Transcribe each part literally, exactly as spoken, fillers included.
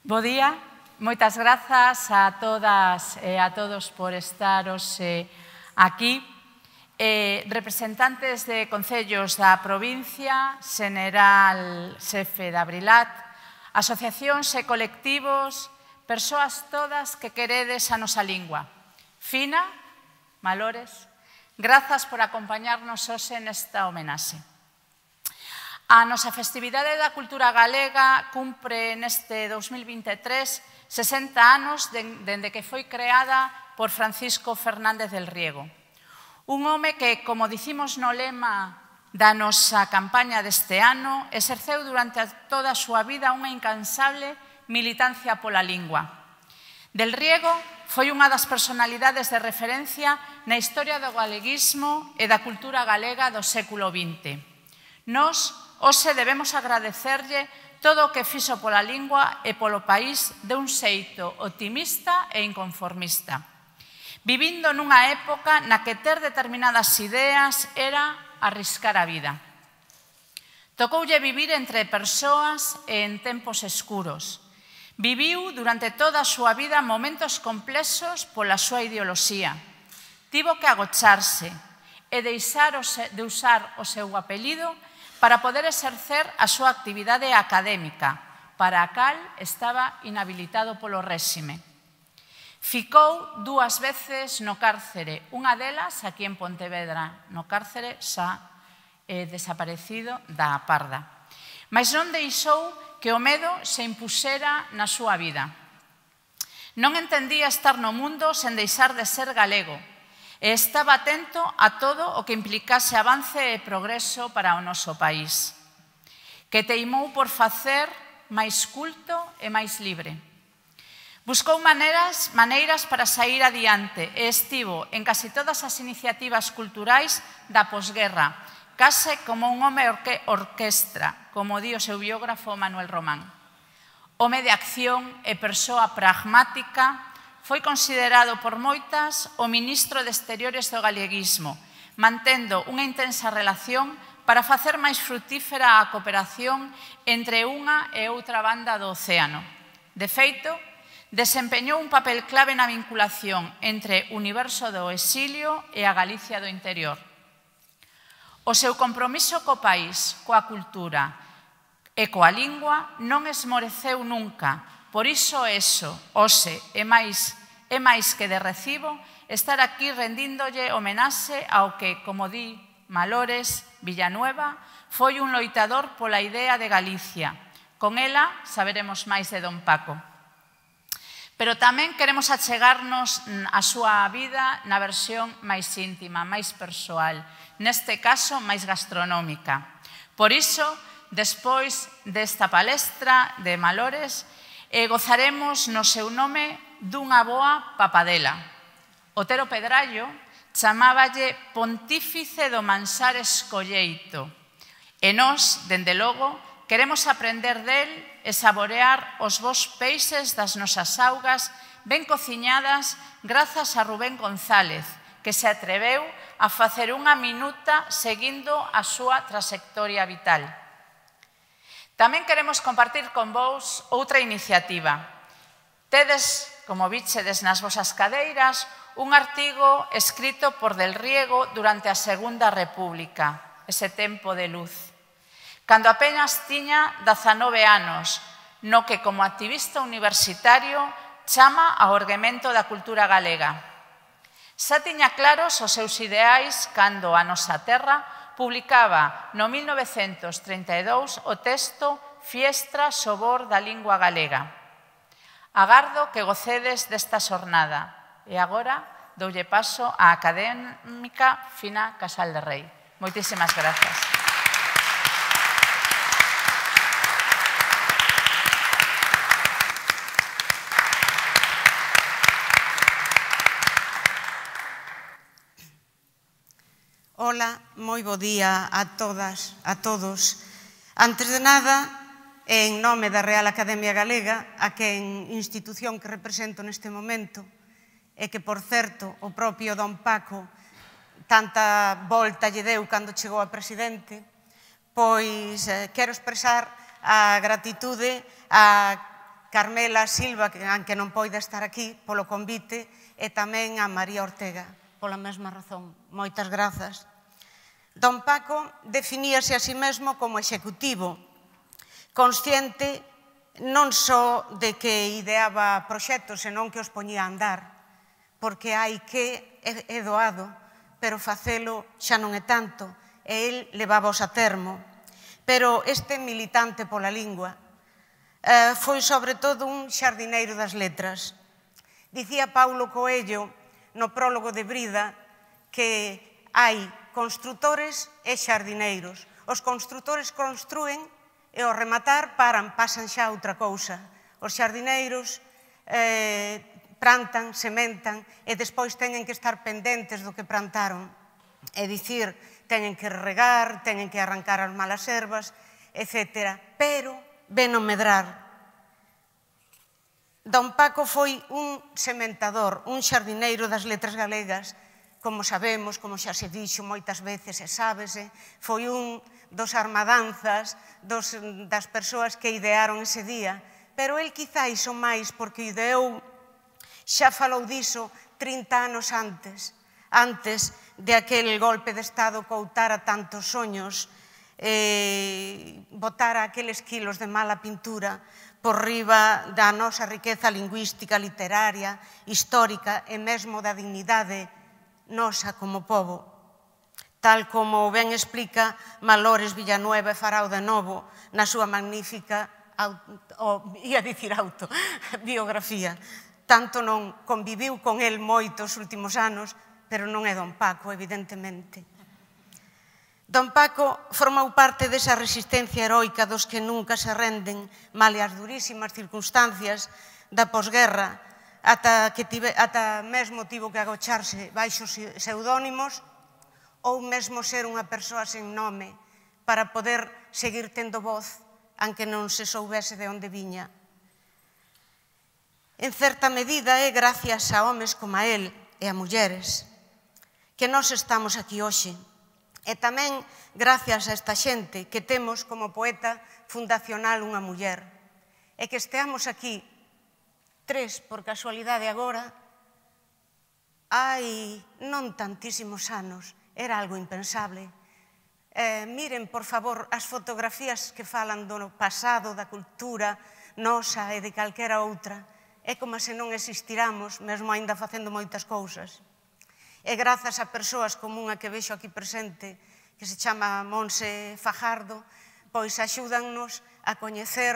Bo día, moitas grazas a todas e a todos por estar hoxe aquí. Eh, representantes de concellos da provincia, Xeneral Xefe de Abrilat, asociacións e colectivos, persoas todas que queredes a nosa lingua. Fina, Malores, grazas por acompañarnos hoxe nesta homenaxe. A nosa festividade da cultura galega cumpre neste dous mil vinte e tres sesenta anos dende que foi creada por Francisco Fernández del Riego. Un home que, como dicimos no lema da nosa campaña deste ano, exerceu durante toda a súa vida unha incansable militancia pola lingua. Del Riego foi unha das personalidades de referencia na historia do galeguismo e da cultura galega do século vinte. Nos, hoxe debemos agradecerlle todo o que fixo pola lingua e polo país de un xeito optimista e inconformista, vivindo nunha época na que ter determinadas ideas era arriscar a vida. Tocoulle vivir entre persoas e en tempos escuros. Viviu durante toda a súa vida momentos complexos pola súa ideoloxía. Tivo que agocharse e deixar de usar o seu apelido para poder exercer a súa actividade académica, para a cal estaba inhabilitado polo réxime. Ficou dúas veces no cárcere, unha delas aquí en Pontevedra, no cárcere xa eh, desaparecido da Parda. Mas non deixou que o medo se impuxera na súa vida. Non entendía estar no mundo sen deixar de ser galego, e estaba atento a todo o que implicase avance e progreso para o noso país, que teimou por facer máis culto e máis libre. Buscou maneiras, maneiras para sair adiante e estivo en casi todas as iniciativas culturais da posguerra, case como un home orque, orquestra, como di o seu biógrafo Manuel Román. Home de acción e persoa pragmática, foi considerado por moitas o ministro de Exteriores do galeguismo, mantendo unha intensa relación para facer máis frutífera a cooperación entre unha e outra banda do océano. De feito, desempeñou un papel clave na vinculación entre o universo do exilio e a Galicia do interior. O seu compromiso co país, coa cultura e coa lingua non esmoreceu nunca. Por iso eso, hoxe, é máis, é máis que de recibo estar aquí rendíndolle homenaxe ao que, como di Malores Villanueva, foi un loitador pola idea de Galicia. Con ela saberemos máis de don Paco. Pero tamén queremos achegarnos a súa vida na versión máis íntima, máis persoal, neste caso máis gastronómica. Por iso, despois desta palestra de Malores, e gozaremos no seu nome dunha boa papadela. Otero Pedrallo chamáballe pontífice do manxar escolleito e nós, dende logo, queremos aprender del e saborear os bons peixes das nosas augas ben cociñadas grazas a Rubén González, que se atreveu a facer unha minuta seguindo a súa trayectoria vital. Tamén queremos compartir con vos outra iniciativa. Tedes, como vichedes nas vosas cadeiras, un artigo escrito por Del Riego durante a Segunda República, ese tempo de luz, cando apenas tiña dezanove anos, no que como activista universitario chama ao erguemento da cultura galega. Xa tiña claros os seus ideais cando a nosa terra publicaba no mil novecentos trinta e dous o texto Fiestra Sobor da Lingua Galega. Agardo que gocedes desta xornada. E agora doulle paso á académica Fina Casal de Rei. Moitísimas grazas. Ola, moi bo día a todas, a todos. Antes de nada, en nome da Real Academia Galega, a quen institución que represento neste momento, e que, por certo, o propio don Paco tanta volta lle deu cando chegou a presidente, pois eh, quero expresar a gratitude a Carmela Silva, que non poida estar aquí, polo convite, e tamén a María Ortega, pola mesma razón. Moitas grazas. Don Paco definíase a sí mesmo como executivo, consciente non só de que ideaba proxectos, senón que os poñía a andar, porque hai que, é doado, pero facelo xa non é tanto, e el levábos a termo. Pero este militante pola lingua foi sobre todo un xardineiro das letras. Dicía Paulo Coelho no prólogo de Brida que hai construtores e xardineiros. Os construtores construen e ao rematar paran, pasan xa outra cousa. Os xardineiros plantan, sementan e despois teñen que estar pendentes do que plantaron. É dicir, teñen que regar, teñen que arrancar as malas ervas, etcétera. Pero ven o medrar. Don Paco foi un sementador, un xardineiro das letras galegas, como sabemos, como xa se dixo moitas veces e sábese, foi un dos armadanzas, das persoas que idearon ese día, pero el quizáis o máis porque ideou, xa falou diso trinta anos antes, antes de aquel golpe de Estado que outara tantos soños, botara aqueles quilos de mala pintura por riba da nosa riqueza lingüística, literaria, histórica e mesmo da dignidade nosa como pobo. Tal como ben explica Malores Villanueva e Farao de Novo na súa magnífica, ia dicir auto, biografía. Tanto non conviviu con el moitos últimos anos, pero non é don Paco, evidentemente. Don Paco formou parte desa resistencia heroica dos que nunca se renden male as durísimas circunstancias da posguerra, ata mesmo tivo que agocharse baixo pseudónimos ou mesmo ser unha persoa sen nome para poder seguir tendo voz, aunque non se soubese de onde viña. En certa medida é gracias a homes como a él e a mulleres que nós estamos aquí hoxe. E tamén gracias a esta xente que temos como poeta fundacional unha muller. E que esteamos aquí, tres por casualidade agora, hai non tantísimos anos, era algo impensable. Miren, por favor, as fotografías que falan do pasado, da cultura nosa e de calquera outra. É como se non existiramos, mesmo ainda facendo moitas cousas. E grazas a persoas como unha que vexo aquí presente, que se chama Monse Fajardo, pois axúdannos a coñecer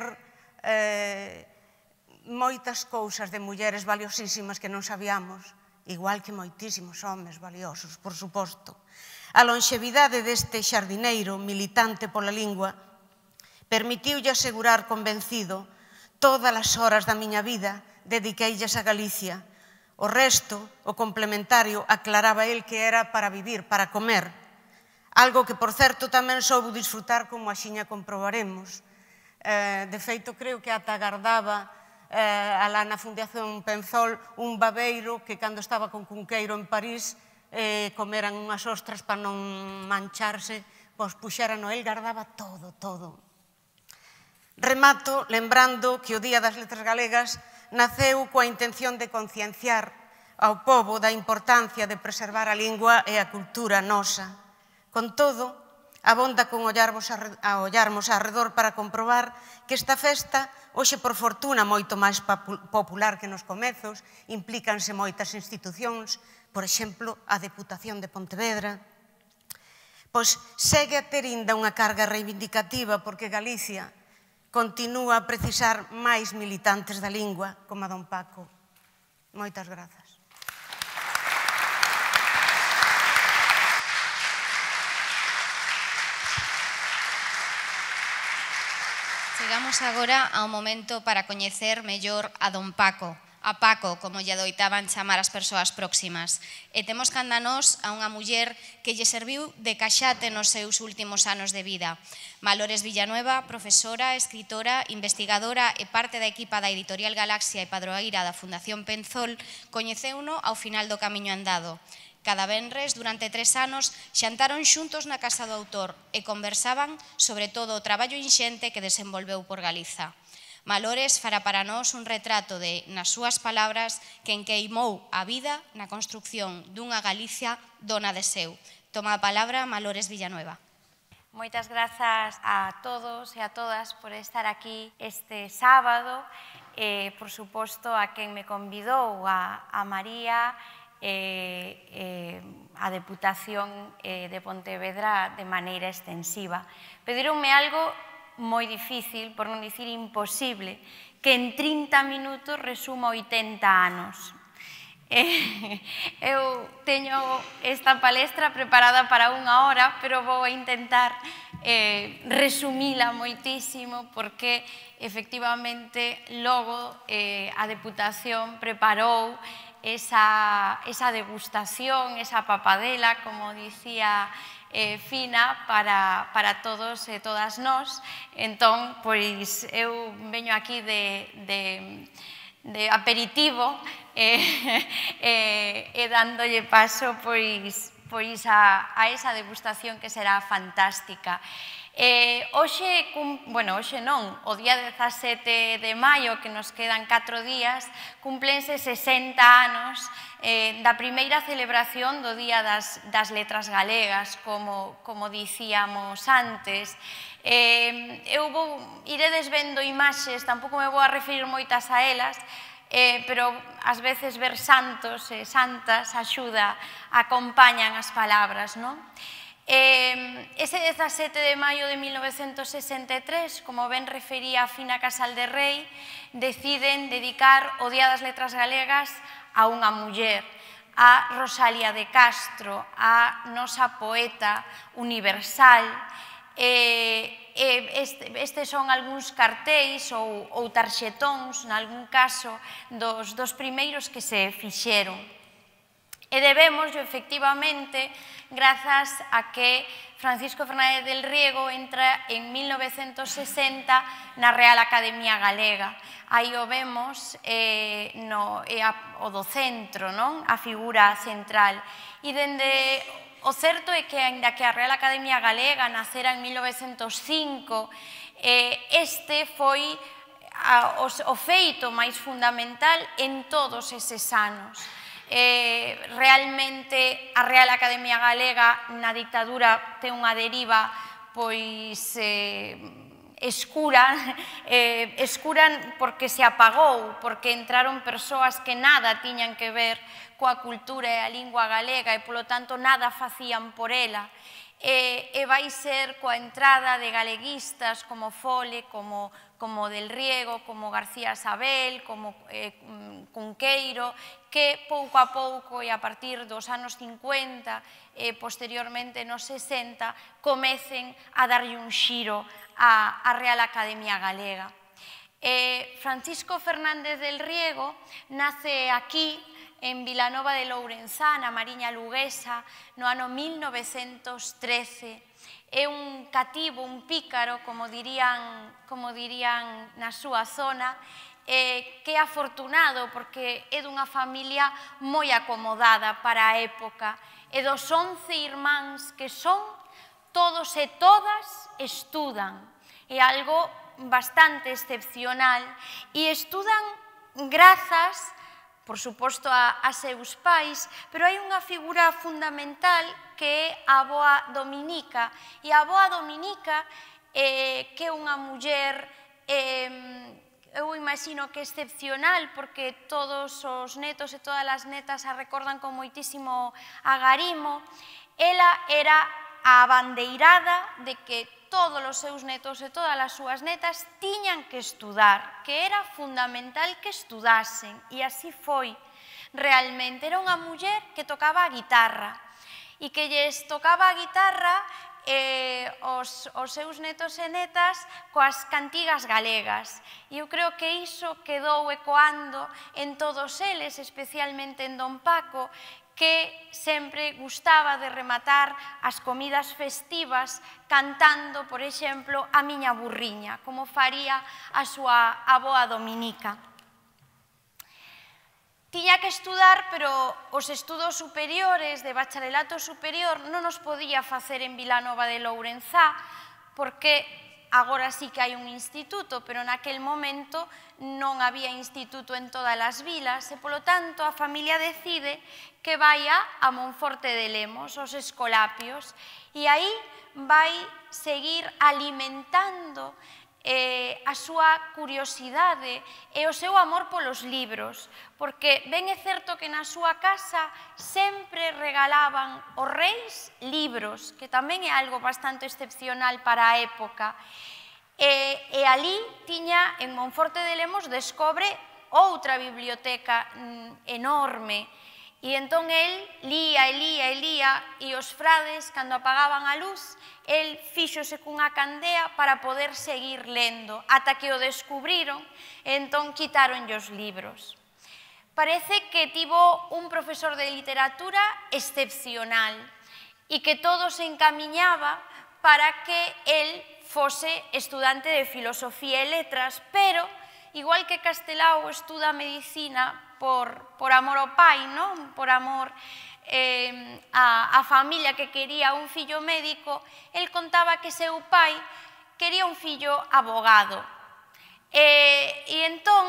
moitas cousas de mulleres valiosísimas que non sabíamos, igual que moitísimos homes valiosos, por suposto. A longevidade deste xardineiro militante pola lingua permitiulle asegurar convencido todas as horas da miña vida dediqueillas a Galicia. O resto, o complementario, aclaraba el que era para vivir, para comer. Algo que, por certo, tamén soubo disfrutar como axiña comprobaremos. De feito, creo que ata agardaba alá na Fundación Penzol un babeiro que, cando estaba con Cunqueiro en París, comeran unhas ostras para non mancharse, pois puxeran o el, gardaba todo, todo. Remato lembrando que o Día das Letras Galegas naceu coa intención de concienciar ao pobo da importancia de preservar a lingua e a cultura nosa. Con todo, abonda con ollarmos arredor para comprobar que esta festa, hoxe por fortuna moito máis popular que nos comezos, implícanse moitas institucións, por exemplo, a Deputación de Pontevedra, pois segue a ter inda unha carga reivindicativa porque Galicia continúa a precisar máis militantes da lingua como a don Paco. Moitas grazas. Chegamos agora ao momento para coñecer mellor a don Paco, a Paco, como lle adoitaban chamar as persoas próximas. E temos canda nós a unha muller que lle serviu de caxate nos seus últimos anos de vida. Malores Villanueva, profesora, escritora, investigadora e parte da equipa da Editorial Galaxia e padroeira da Fundación Penzol, coñeceuno ao final do camiño andado. Cada venres, durante tres anos, xantaron xuntos na casa do autor e conversaban sobre todo o traballo inxente que desenvolveu por Galiza. Malores fará para nós un retrato de, nas súas palabras, quen queimou a vida na construcción dunha Galicia dona de seu. Toma a palabra Malores Villanueva. Moitas grazas a todos e a todas por estar aquí este sábado. Eh, por suposto, a quen me convidou, a, a María, eh, eh, a Deputación eh, de Pontevedra de maneira extensiva. Pedironme algo moi difícil, por non dicir imposible, que en trinta minutos resuma oitenta anos. Eh, eu teño esta palestra preparada para unha hora, pero vou intentar eh, resumila moitísimo porque efectivamente logo eh, a Deputación preparou esa, esa degustación, esa papadela, como dicía eh, Fina, para, para todos e todas nós. Entón, pois, eu veño aquí de, de, de aperitivo e eh, eh, dándolle paso pois, pois a, a esa degustación que será fantástica. Eh, hoxe, bueno, hoxe non, o día dezasete de maio, que nos quedan catro días, cumplense sesenta anos eh, da primeira celebración do Día das, das Letras Galegas, como, como dicíamos antes. Eh, eu vou, iredes vendo imaxes, tampouco me vou a referir moitas a elas, eh, pero ás veces ver santos e santas axuda, acompañan as palabras, non? Eh, ese dezasete de maio de mil novecentos sesenta e tres, como ben refería Fina Casal de Rei, deciden dedicar o Día das Letras Galegas a unha muller, a Rosalía de Castro, a nosa poeta universal. Eh, eh, este, estes son algúns cartéis ou, ou tarxetóns, nalgún caso, dos, dos primeiros que se fixeron. E debemos, efectivamente, grazas a que Francisco Fernández del Riego entra en mil novecentos sesenta na Real Academia Galega. Aí o vemos eh, no, eh, o do centro, non? A figura central. E dende o certo é que, ainda que a Real Academia Galega nacera en mil novecentos cinco, eh, este foi a, o, o feito máis fundamental en todos eses anos. Eh, realmente a Real Academia Galega na dictadura ten unha deriva pois eh, escura, eh, escura porque se apagou, porque entraron persoas que nada tiñan que ver coa cultura e a lingua galega e polo tanto nada facían por ela. E, e vai ser coa entrada de galeguistas como Fole, como, como Del Riego, como García Sabel, como eh, Cunqueiro, que pouco a pouco e a partir dos anos cincuenta e posteriormente nos sesenta comecen a darlle un xiro á, á Real Academia Galega. Eh, Francisco Fernández del Riego nace aquí en Vilanova de Lourenzá, na Mariña Luguesa, no ano mil novecentos trece. É un cativo, un pícaro, como dirían, como dirían na súa zona, eh, que é afortunado porque é dunha familia moi acomodada para a época. E dos once irmáns que son, todos e todas estudan. É algo bastante excepcional e estudan grazas por suposto, a, a seus pais, pero hai unha figura fundamental que é a avoa Dominica. E a avoa Dominica, eh, que é unha muller, eh, eu imagino que excepcional, porque todos os netos e todas as netas a recordan con moitísimo agarimo, ela era a abandeirada de que todos os seus netos e todas as súas netas tiñan que estudar, que era fundamental que estudasen, e así foi. Realmente era unha muller que tocaba a guitarra, e que lles tocaba a guitarra eh, os, os seus netos e netas coas cantigas galegas. E eu creo que iso quedou ecoando en todos eles, especialmente en Don Paco, que sempre gustaba de rematar as comidas festivas cantando, por exemplo, a miña burriña, como faría a súa avoa Dominica. Tiña que estudar, pero os estudos superiores, de bacharelato superior, non os podía facer en Vilanova de Lourenzá, porque agora sí que hai un instituto, pero naquel momento non había instituto en todas as vilas e, polo tanto, a familia decide que vaya a Monforte de Lemos, os Escolapios, e aí vai seguir alimentando eh, a súa curiosidade e o seu amor polos libros, porque ben é certo que na súa casa sempre regalaban os reis libros, que tamén é algo bastante excepcional para a época, e, e ali tiña, en Monforte de Lemos, descobre outra biblioteca mm, enorme, e entón el lía e lía e lía, e os frades, cando apagaban a luz, el fíxose cunha candea para poder seguir lendo, ata que o descubriron, e entón quitaronlle os libros. Parece que tivo un profesor de literatura excepcional e que todo se encamiñaba para que el fose estudante de filosofía e letras, pero, igual que Castelao estuda medicina por, por amor ao pai, non? Por amor eh, a, a familia que quería un fillo médico, el contaba que seu pai quería un fillo abogado. E, e entón,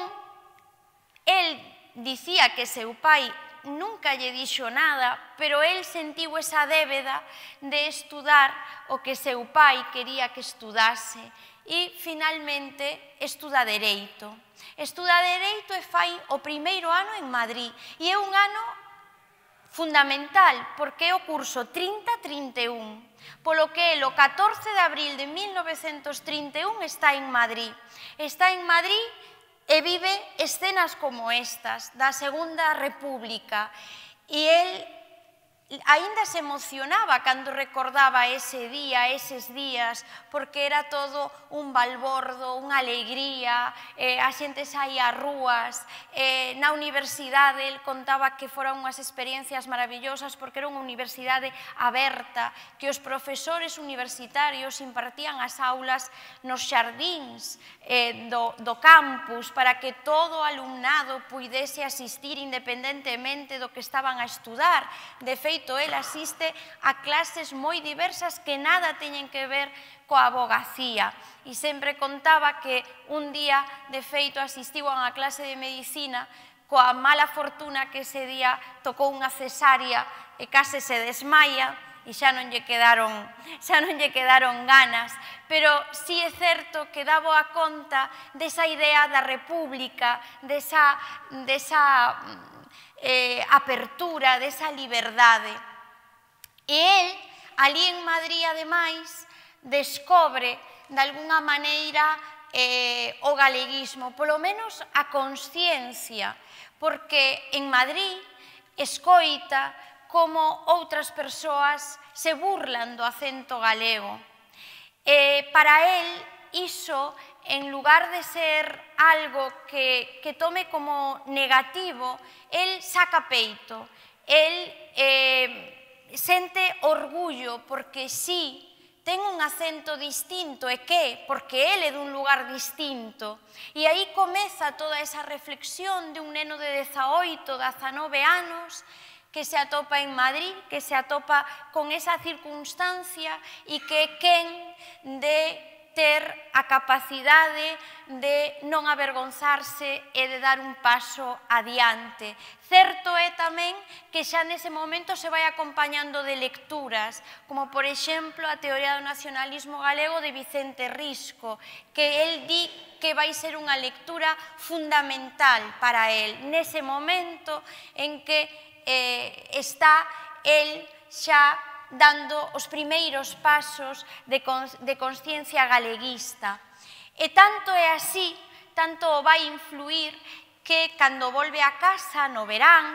el dicía que seu pai nunca lle dixo nada, pero el sentiu esa débeda de estudar o que seu pai quería que estudase e, finalmente, estuda Dereito. Estuda Dereito e fai o primeiro ano en Madrid. E é un ano fundamental, porque é o curso trinta trinta e un, polo que el, o catorce de abril de mil novecentos trinta e un, está en Madrid. Está en Madrid e vive escenas como estas, da Segunda República. E el aínda se emocionaba cando recordaba ese día, eses días, porque era todo un balbordo, unha alegría, eh, a xente saía ás rúas, eh, na universidade el contaba que foran unhas experiencias maravillosas porque era unha universidade aberta, que os profesores universitarios impartían as aulas nos xardíns eh, do, do campus para que todo o alumnado puidese asistir independentemente do que estaban a estudar. De feito, el asiste a clases moi diversas que nada teñen que ver coa abogacía. E sempre contaba que un día, de feito, asistiu a unha clase de medicina coa mala fortuna que ese día tocou unha cesárea e case se desmaia e xa non lle quedaron, xa non lle quedaron ganas. Pero sí é certo que daba a conta desa idea da república, desa, desa Eh, apertura, desa liberdade. E el, ali en Madrid, ademais, descobre, de alguna maneira, eh, o galeguismo, polo menos a consciencia, porque en Madrid escoita como outras persoas se burlan do acento galego. Eh, para el, iso, en lugar de ser algo que, que tome como negativo, el saca peito, el eh, sente orgullo porque sí, ten un acento distinto, e que? Porque el é dun lugar distinto. E aí comeza toda esa reflexión de un neno de dezaoito, dezanove anos, que se atopa en Madrid, que se atopa con esa circunstancia e que quen de ter a capacidade de non avergonzarse e de dar un paso adiante. Certo é tamén que xa nese momento se vai acompañando de lecturas, como por exemplo a Teoría do nacionalismo galego de Vicente Risco, que el di que vai ser unha lectura fundamental para el, nese momento en que eh, está el xa dando os primeiros pasos de, de consciencia galeguista. E tanto é así, tanto o vai influir, que cando volve a casa no verán,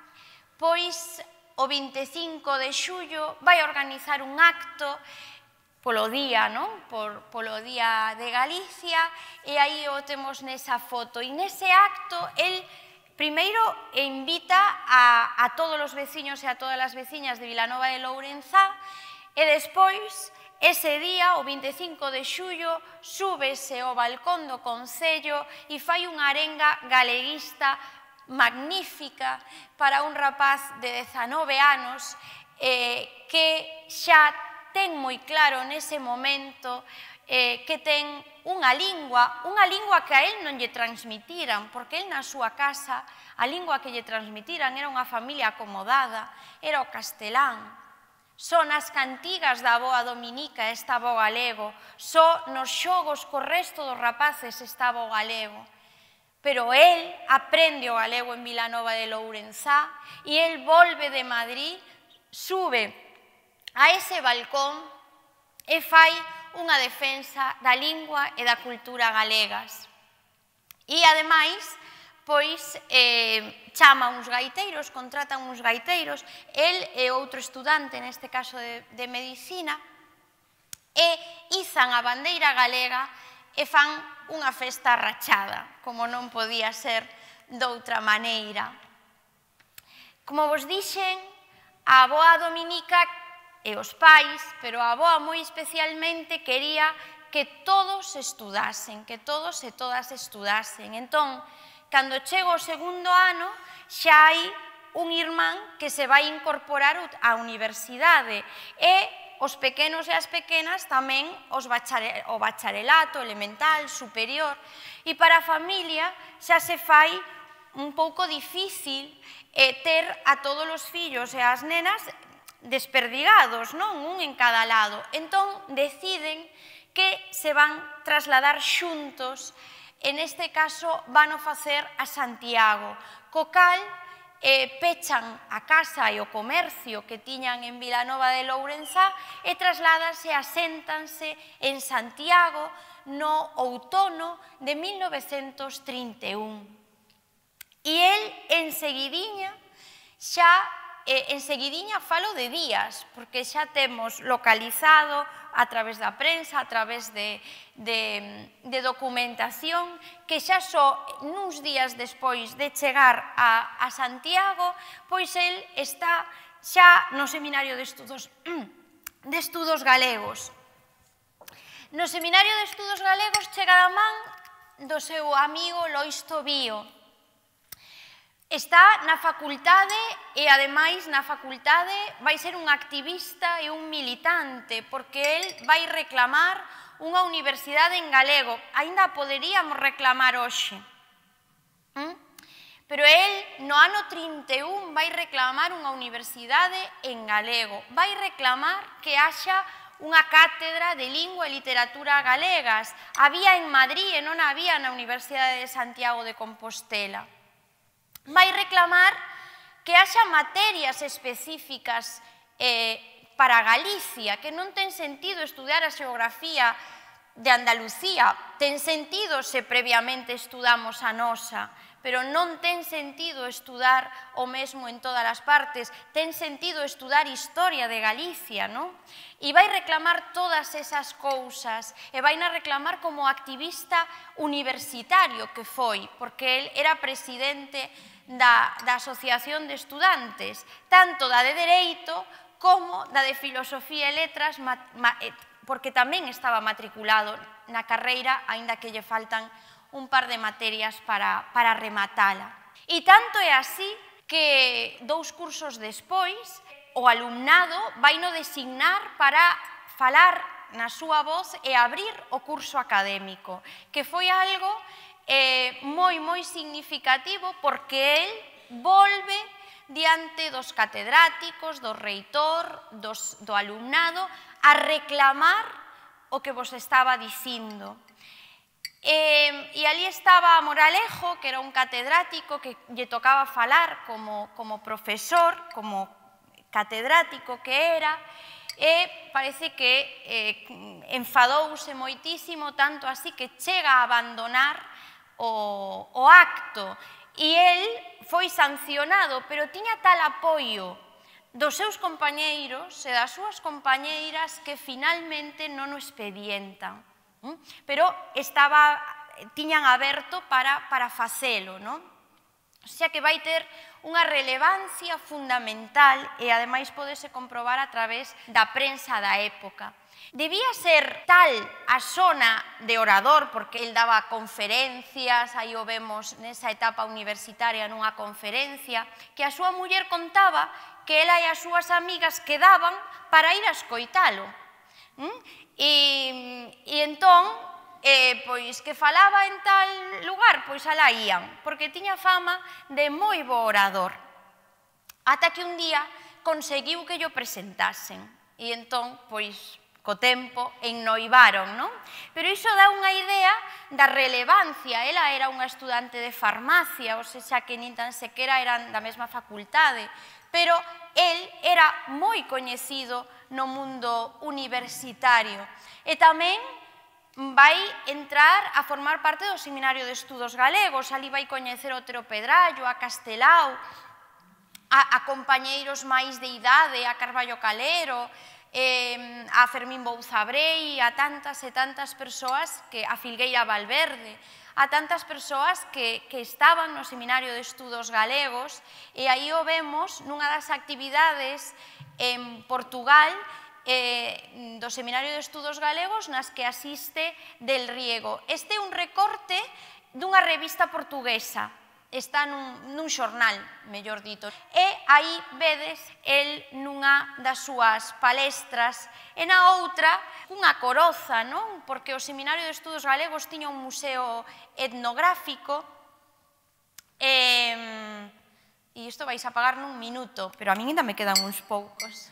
pois o vinte e cinco de xullo vai organizar un acto polo día, non? Por, polo día de Galicia, e aí o temos nesa foto. E nese acto, el primeiro invita a, a todos os veciños e a todas as veciñas de Vilanova de Lourenzá, e despois, ese día, o vinte e cinco de xullo, súbese ao balcón do Concello e fai unha arenga galeguista magnífica para un rapaz de dezanove anos eh, que xa ten moi claro nese momento eh, que ten unha lingua, unha lingua que a él non lle transmitiran, porque él na súa casa, a lingua que lle transmitiran era unha familia acomodada, era o castelán. Só nas cantigas da avoa dominica estaba o galego, só nos xogos co resto dos rapaces estaba o galego. Pero él aprende o galego en Vilanova de Lourenzá e él volve de Madrid, sube a ese balcón e fai unha defensa da lingua e da cultura galegas. E, ademais, pois, eh, chama uns gaiteiros, contrata uns gaiteiros, el e outro estudante, neste caso de, de medicina, e izan a bandeira galega e fan unha festa rachada, como non podía ser doutra maneira. Como vos dixen, a avoa dominica e os pais, pero a avoa moi especialmente quería que todos estudasen, que todos e todas estudasen. Entón, cando chego o segundo ano, xa hai un irmán que se vai incorporar á universidade e os pequenos e as pequenas tamén os bachare, o bacharelato elemental, superior, e para a familia xa se fai un pouco difícil eh, ter a todos os fillos e as nenas desperdigados, non? Un en cada lado. Entón, deciden que se van trasladar xuntos, en este caso, van a facer a Santiago, co cal eh, pechan a casa e o comercio que tiñan en Vilanova de Lourenzá e trasládanse, aséntanse en Santiago no outono de mil novecentos trinta e un. E el, enseguidiña, xa Eh, enseguidiña falo de días, porque xa temos localizado a través da prensa, a través de, de, de documentación, que xa só nuns días despois de chegar a, a Santiago, pois el está xa no Seminario de Estudos, de Estudos Galegos. No Seminario de Estudos Galegos chega da man do seu amigo Lois Tobío. Está na facultade e, ademais, na facultade vai ser un activista e un militante, porque el vai reclamar unha universidade en galego. Aínda poderíamos reclamar hoxe. Pero el, no ano trinta e un, vai reclamar unha universidade en galego. Vai reclamar que haxa unha cátedra de lingua e literatura galegas. Había en Madrid e non había na Universidade de Santiago de Compostela. Vai reclamar que haxa materias específicas eh, para Galicia, que non ten sentido estudiar a xeografía de Andalucía, ten sentido se previamente estudamos a nosa, pero non ten sentido estudar o mesmo en todas as partes, ten sentido estudar historia de Galicia, non? E vai reclamar todas esas cousas, e vai na reclamar como activista universitario que foi, porque el era presidente da, da Asociación de Estudantes, tanto da de Dereito como da de Filosofía e Letras, ma, ma, porque tamén estaba matriculado na carreira, aínda que lle faltan un par de materias para, para rematala. E tanto é así que dous cursos despois, o alumnado vai no designar para falar na súa voz e abrir o curso académico, que foi algo eh, moi, moi significativo, porque el volve diante dos catedráticos, do reitor, dos, do alumnado, a reclamar o que vos estaba dicindo. Eh, e ali estaba Moralejo, que era un catedrático que lle tocaba falar como, como profesor, como catedrático que era, e parece que eh, enfadouse moitísimo, tanto así que chega a abandonar o, o acto. E el foi sancionado, pero tiña tal apoio dos seus compañeiros e das súas compañeiras que finalmente non o expedientan. Pero estaba, tiñan aberto para, para facelo, non? O sea que vai ter unha relevancia fundamental e ademais podese comprobar a través da prensa da época. Debía ser tal a zona de orador, porque el daba conferencias, aí o vemos nesa etapa universitaria nunha conferencia, que a súa muller contaba que ela e as súas amigas quedaban para ir a escoitalo. E, e entón, eh, pois que falaba en tal lugar, pois alá ían, porque tiña fama de moi bo orador. Ata que un día conseguiu que yo presentasen. E entón, pois, co tempo, ennoivaron, non? Pero iso dá unha idea da relevancia. Ela era unha estudante de farmacia, ou seja, que nin tan sequera eran da mesma facultade, pero el era moi coñecido no mundo universitario. E tamén vai entrar a formar parte do Seminario de Estudos Galegos. Ali vai coñecer o Otero Pedrallo, a Castelao, a, a compañeiros máis de idade, a Carballo Calero, eh, a Fermín Bouzabrei, a tantas e tantas persoas, que a Filgueira Valverde, a tantas persoas que, que estaban no Seminario de Estudos Galegos, e aí o vemos nunha das actividades en Portugal, eh, do Seminario de Estudos Galegos, nas que asiste Del Riego. Este é un recorte dunha revista portuguesa, está nun, nun xornal, mellor dito. E aí vedes el nunha das súas palestras, e na outra unha coroza, non? Porque o Seminario de Estudos Galegos tiña un museo etnográfico, e, e isto vais a pagar nun minuto, pero a mí ainda me quedan uns poucos.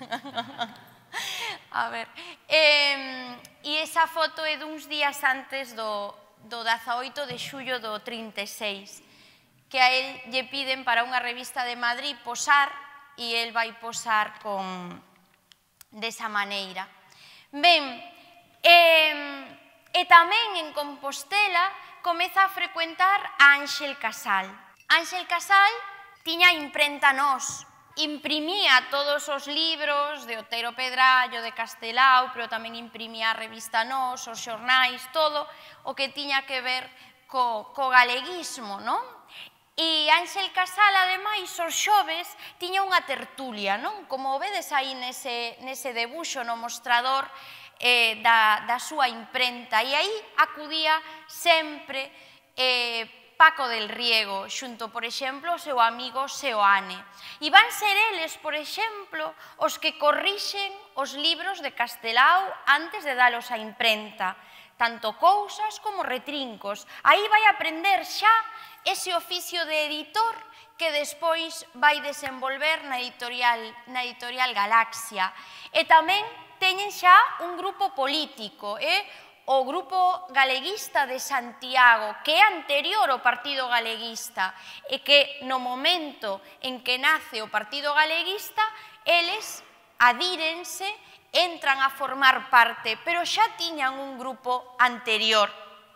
A ver, e, e esa foto é duns días antes do, do dezaoito de xullo do trinta e seis, que a él lle piden para unha revista de Madrid posar, e el vai posar con desa maneira. Ben, e, e tamén en Compostela comeza a frecuentar a Ángel Casal. Ángel Casal tiña imprenta Nós, imprimía todos os libros de Otero Pedrallo, de Castelao, pero tamén imprimía a revista Nós, os xornais, todo o que tiña que ver co, co galeguismo, non? E Ángel Casal, ademais, os xoves, tiña unha tertulia, non? Como vedes aí nese, nese debuxo no mostrador eh, da, da súa imprenta. E aí acudía sempre eh, Paco del Riego, xunto, por exemplo, o seu amigo Seoane. E van ser eles, por exemplo, os que corrixen os libros de Castelao antes de dalos á imprenta, tanto cousas como retrincos. Aí vai aprender xa ese oficio de editor que despois vai desenvolver na editorial, na editorial Galaxia. E tamén teñen xa un grupo político, eh? O Grupo Galeguista de Santiago, que é anterior ao Partido Galeguista, e que no momento en que nace o Partido Galeguista, eles adírense, entran a formar parte, pero xa tiñan un grupo anterior.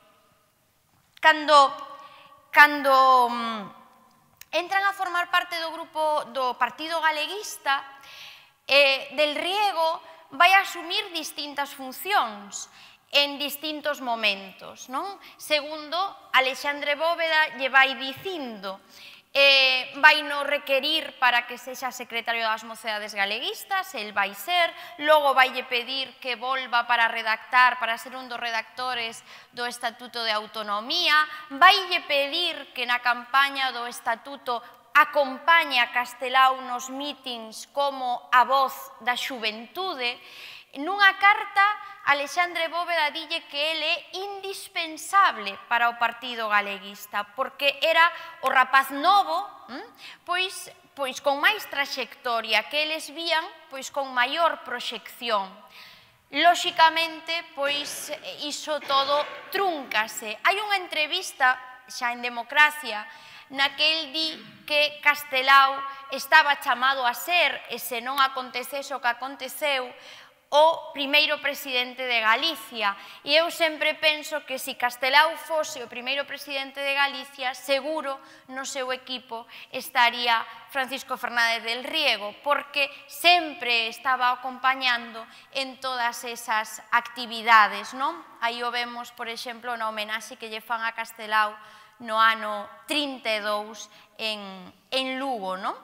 Cando Cando um, entran a formar parte do grupo do Partido Galeguista, eh, Del Riego vai asumir distintas funcións en distintos momentos, non? Segundo, Alexandre Bóveda lle vai dicindo, eh, vai no requerir para que sexa secretario das Mocedades Galeguistas, el vai ser, logo vai lle pedir que volva para redactar, para ser un dos redactores do Estatuto de Autonomía, vai lle pedir que na campaña do Estatuto acompañe a Castelao nos mítings como a voz da xuventude. Nunha carta, Alexandre Bóveda dille que ele é indispensable para o Partido Galeguista, porque era o rapaz novo, pois, pois con máis traxectoria, que eles vían pois con maior proxección. Lóxicamente, pois, iso todo trúncase. Hai unha entrevista xa en Democracia na que el di que Castelao estaba chamado a ser, e se non acontecese o que aconteceu, o primeiro presidente de Galicia. E eu sempre penso que se Castelao fose o primeiro presidente de Galicia, seguro no seu equipo estaría Francisco Fernández del Riego, porque sempre estaba acompañando en todas esas actividades, non? Aí o vemos, por exemplo, na homenaxe que lle fan a Castelao no ano trinta e dous en, en Lugo, non?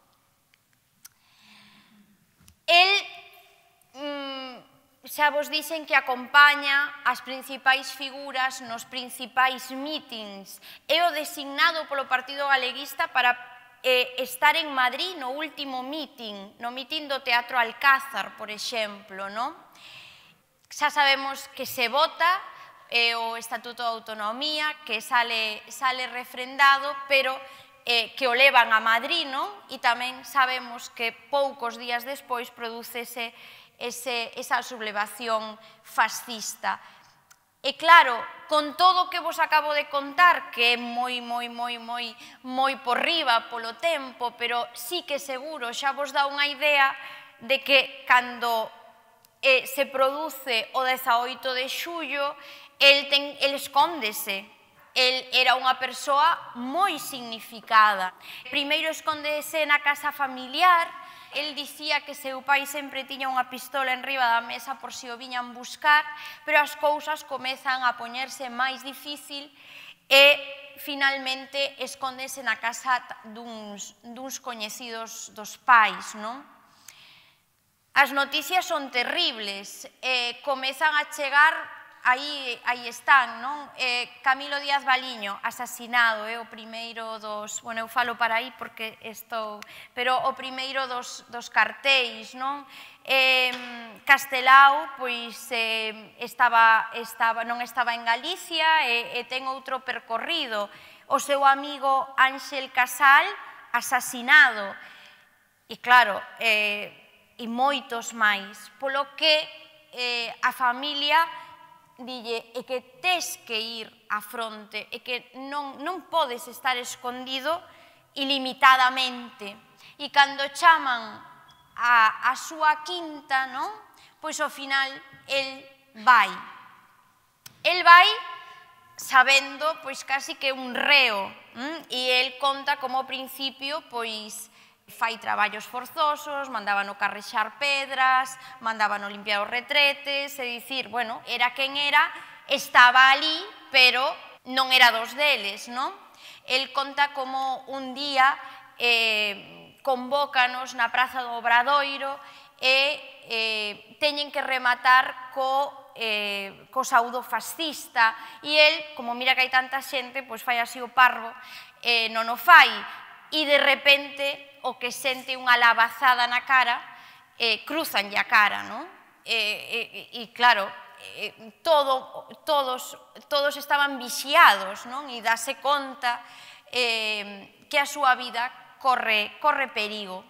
El xa vos dixen que acompaña as principais figuras nos principais mítings. É o designado polo Partido Galeguista para eh, estar en Madrid no último míting, no míting do Teatro Alcázar, por exemplo, non? xa sabemos que se vota eh, o Estatuto de Autonomía, que sale, sale refrendado, pero eh, que o levan a Madrid, non? E tamén sabemos que poucos días despois prodúcese ese, esa sublevación fascista. E claro, con todo o que vos acabo de contar, que é moi, moi, moi, moi, moi por riba polo tempo, pero sí que seguro xa vos dá unha idea de que cando eh, se produce o dezaoito de xullo, el, ten, el escóndese. El era unha persoa moi significada. Primeiro escóndese na casa familiar. El dicía que seu pai sempre tiña unha pistola enriba da mesa por si o viñan buscar, pero as cousas comezan a poñerse máis difícil e finalmente escóndese na casa duns, duns coñecidos dos pais, non? As noticias son terribles, eh, comezan a chegar, aí, aí están, non? Eh, Camilo Díaz Baliño, asasinado, é eh, o primeiro dos, bueno, eu falo para aí porque estou, pero o primeiro dos, dos cartéis, non? Eh, Castelao, pois, eh, estaba, estaba, non estaba en Galicia e, e ten outro percorrido. O seu amigo Ángel Casal, asasinado. E claro, eh, e moitos máis, polo que eh, a familia dille é que tes que ir á fronte, é que non, non podes estar escondido ilimitadamente. E cando chaman a, a súa quinta, non? Pois ao final el vai. El vai sabendo pois casi que un reo, hm? E el conta como ao principio pois fai traballos forzosos, mandábano carrexar pedras, mandábano limpiar os retretes, é dicir, bueno, era quen era, estaba ali, pero non era dos deles, non? El conta como un día eh, convócanos na Praza do Obradoiro e eh, teñen que rematar co, eh, co saúdo fascista e el, como mira que hai tanta xente, pois fai así o parvo, eh, non o fai, e de repente o que sente unha labazada na cara, eh, cruzanlle a cara, non? E, e, e claro, eh, todo, todos, todos estaban vixiados, non? E dase conta eh, que a súa vida corre, corre perigo.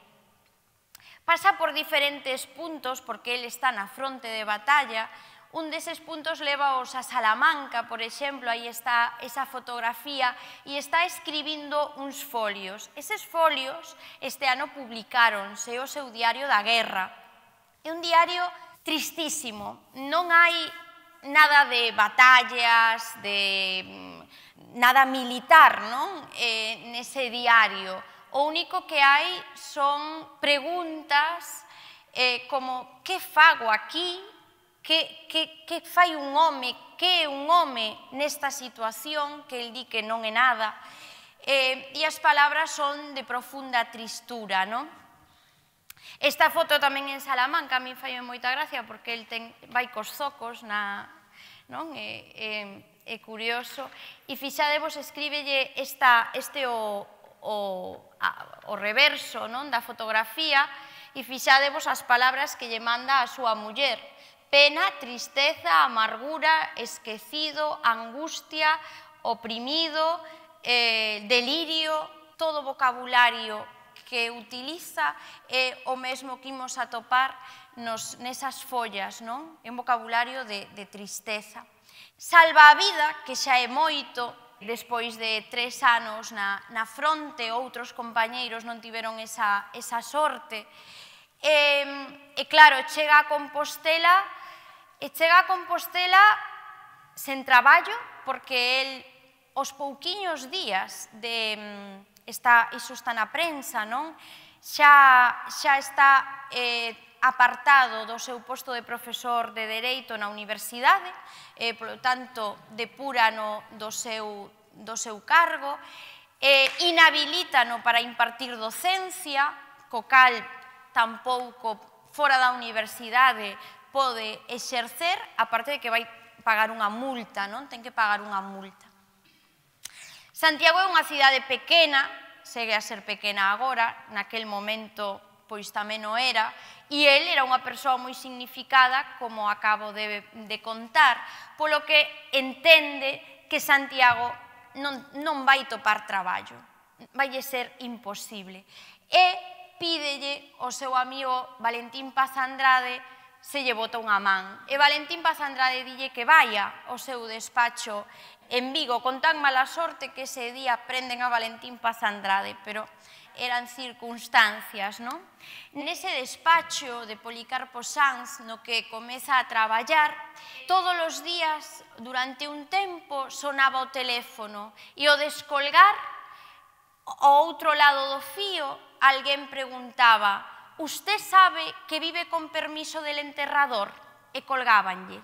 Pasa por diferentes puntos, porque ele está na fronte de batalla. Un deses puntos levaos a Salamanca, por exemplo, aí está esa fotografía, e está escribindo uns folios. Eses folios este ano publicáronse o seu diario da guerra. É un diario tristísimo, non hai nada de batallas, de nada militar, non? Eh, nese diario. O único que hai son preguntas eh, como que fago aquí? Que, que, que fai un home, que é un home nesta situación, que el di que non é nada, eh, e as palabras son de profunda tristura, non? Esta foto tamén en Salamanca, a mí fai moita gracia, porque el ten, vai cos zocos, na, non? É, é, é curioso, e fixadevos, escríbelle esta, este o, o, a, o reverso, non? Da fotografía, e fixadevos as palabras que lle manda a súa muller. Pena, tristeza, amargura, esquecido, angustia, oprimido, eh, delirio, todo vocabulario que utiliza é o mesmo que imos atopar nos, nesas follas, non? É un vocabulario de, de tristeza. Salva a vida, que xa é moito, despois de tres anos na, na fronte, outros compañeiros non tiveron esa, esa sorte. E, e claro, chega a Compostela, e chega a Compostela sen traballo, porque el, os pouquiños días de, está, iso está na prensa, non? Xa, xa está eh, apartado do seu posto de profesor de Dereito na universidade, eh, polo tanto, depurano do seu, do seu cargo, eh, inhabilitano para impartir docencia, co cal tampouco fora da universidade pode exercer, aparte de que vai pagar unha multa, non? Ten que pagar unha multa. Santiago é unha cidade pequena, segue a ser pequena agora, naquel momento pois tamén o era, e el era unha persoa moi significada, como acabo de, de contar, polo que entende que Santiago non, non vai topar traballo, vai ser imposible. E pídelle ao seu amigo Valentín Paz Andrade se lle bota unha man. E Valentín Paz Andrade dille que vaya ao seu despacho en Vigo, con tan mala sorte que ese día prenden a Valentín Paz Andrade, pero eran circunstancias, non? Nese despacho de Policarpo Sanz, no que comeza a traballar, todos os días, durante un tempo, sonaba o teléfono e ao descolgar, ao outro lado do fío, alguén preguntaba: «Usted sabe que vive con permiso del enterrador?» E colgábanlle.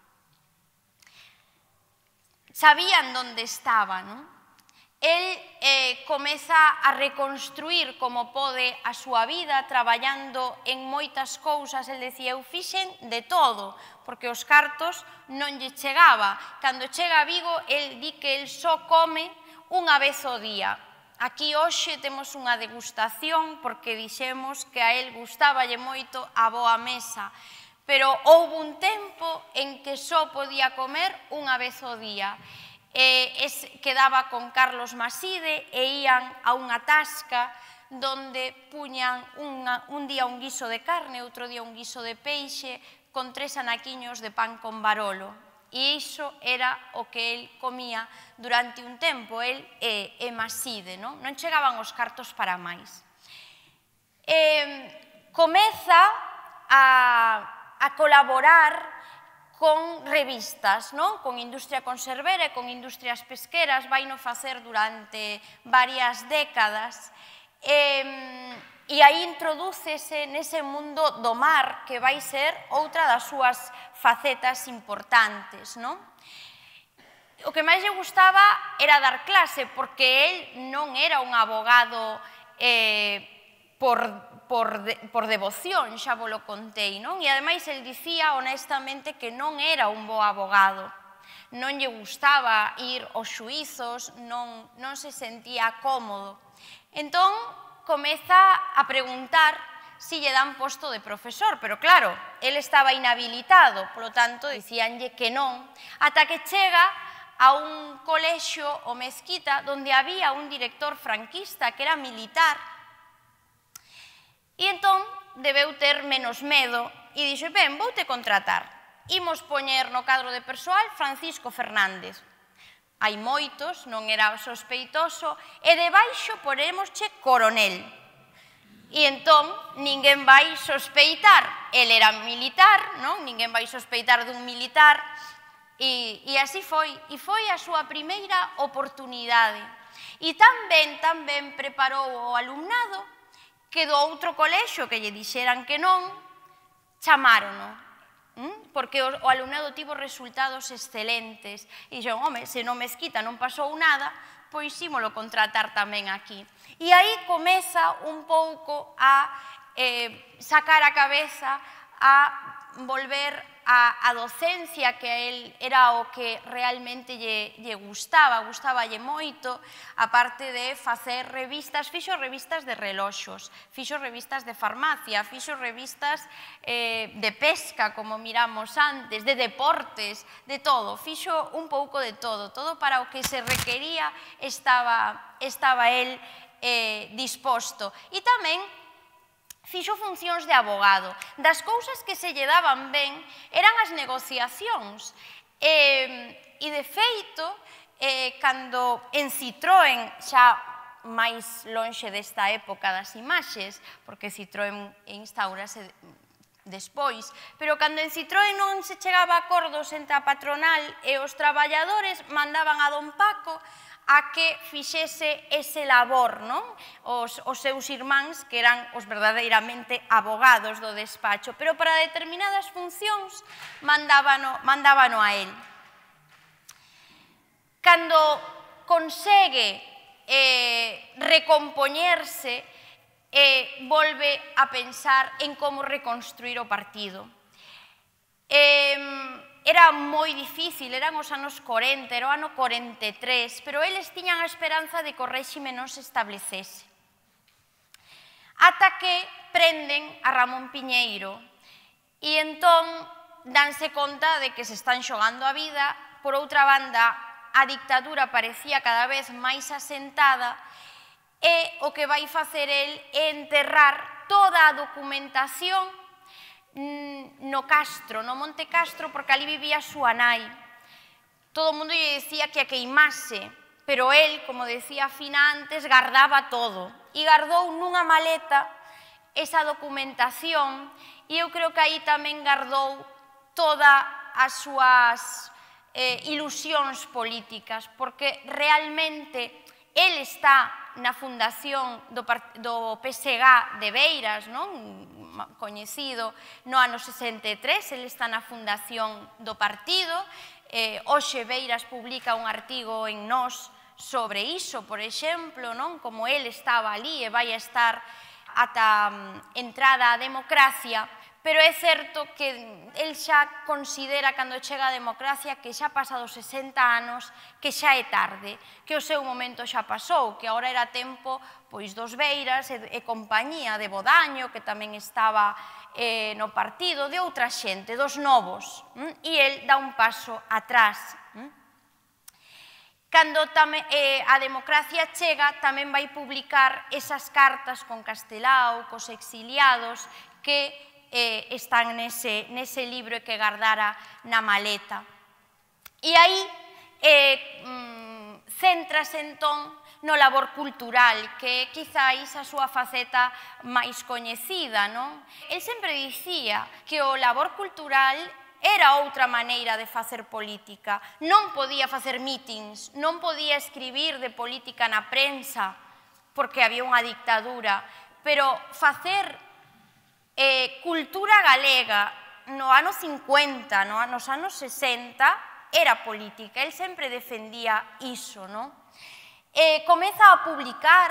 Sabían onde estaba, non? El eh, comeza a reconstruir como pode a súa vida, traballando en moitas cousas. El decía: eu fixen de todo, porque os cartos non lle chegaba. Cando chega a Vigo, el di que el só come unha vez ao día. Aquí hoxe temos unha degustación porque dixemos que a el gustáballe moito a boa mesa, pero houve un tempo en que só podía comer unha vez ao día. Eh, es, quedaba con Carlos Maside e ían a unha tasca donde puñan unha, un día un guiso de carne, outro día un guiso de peixe, con tres anaquiños de pan con barolo. E iso era o que el comía durante un tempo, el e, e Maside, non? Non chegaban os cartos para máis. Eh, comeza a, a colaborar con revistas, non? Con Industria Conservera e con Industrias Pesqueras, vai no facer durante varias décadas. E, e aí introdúcese nese mundo do mar, que vai ser outra das súas facetas importantes, non? O que máis lle gustaba era dar clase, porque el non era un abogado eh, por, por, de, por devoción, xa vos lo contei, non? E ademais el dicía honestamente que non era un bo abogado, non lle gustaba ir aos xuizos, non, non se sentía cómodo. Entón, comeza a preguntar si lle dan posto de profesor, pero claro, el estaba inhabilitado, polo tanto, dicíanlle que non, ata que chega a un colexio, o Mezquita, donde había un director franquista que era militar, e entón debeu ter menos medo e dixo: ben, vou te contratar, imos poñer no cadro de persoal Francisco Fernández. Hai moitos, non era sospeitoso, e debaixo porémosche coronel. E entón, ninguén vai sospeitar, el era militar, non? Ninguén vai sospeitar dun militar, e, e así foi, e foi a súa primeira oportunidade. E tamén, tamén preparou o alumnado que do outro colexio que lle dixeran que non, chamárono, porque o alumnado tivo resultados excelentes. E dixeron: home, se non Mezquita non pasou nada, pois ímolo contratar tamén aquí. E aí comeza un pouco a eh, sacar a cabeza, a volver a, a docencia, que a él era o que realmente lle, lle gustaba, gustaballe moito, aparte de facer revistas, fixo revistas de reloxos, fixo revistas de farmacia, fixo revistas eh, de pesca, como miramos antes, de deportes, de todo, fixo un pouco de todo, todo para o que se requería estaba, estaba él eh, disposto. E tamén fixo funcións de abogado. Das cousas que se lle daban ben eran as negociacións. E, e de feito, eh, cando en Citroën, xa máis lonxe desta época das imaxes, porque Citroën instaurase despois, pero cando en Citroën non se chegaba a acordos entre a patronal e os traballadores, mandaban a don Paco a que fixese ese labor, non? Os, os seus irmáns, que eran os verdadeiramente abogados do despacho, pero para determinadas funcións mandábano, mandábano a él. Cando consegue eh, recompoñerse, eh, volve a pensar en como reconstruir o partido. Eh, Era moi difícil, eran os anos corenta, era o ano corenta e tres, pero eles tiñan a esperanza de que o réxime non se establecese. ata que prenden a Ramón Piñeiro e entón danse conta de que se están xogando a vida. Por outra banda, a dictadura parecía cada vez máis asentada e o que vai facer el é enterrar toda a documentación no Castro, no Monte Castro, porque ali vivía a súa nai. Todo o mundo lle decía que a queimase, pero el, como decía Fina antes, guardaba todo. E guardou nunha maleta esa documentación e eu creo que aí tamén guardou todas as súas eh, ilusións políticas, porque realmente el está na fundación do, do P S G de Beiras, non? Coñecido no ano sesenta e tres, el está na fundación do partido. Eh, hoxe Beiras publica un artigo en Nós sobre iso, por exemplo, non? Como el estaba ali e vai a estar ata um, entrada á democracia, pero é certo que el xa considera, cando chega a democracia, que xa pasados sesenta anos, que xa é tarde, que o seu momento xa pasou, que agora era tempo pois dos Beiras e, e compañía de Bodaño, que tamén estaba eh, no partido, de outra xente, dos novos, hm? E el dá un paso atrás. Hm? Cando tame, eh, a democracia chega, tamén vai publicar esas cartas con Castelao, cos exiliados, que eh, están nese, nese libro que guardara na maleta. E aí eh, mm, céntrase entón no labor cultural, que é quizáis a súa faceta máis coñecida, non? El sempre dicía que o labor cultural era outra maneira de facer política. Non podía facer mítings, non podía escribir de política na prensa, porque había unha dictadura, pero facer eh, cultura galega no ano cincuenta, no, nos anos sesenta, era política. El sempre defendía iso, non? Eh, comeza a publicar,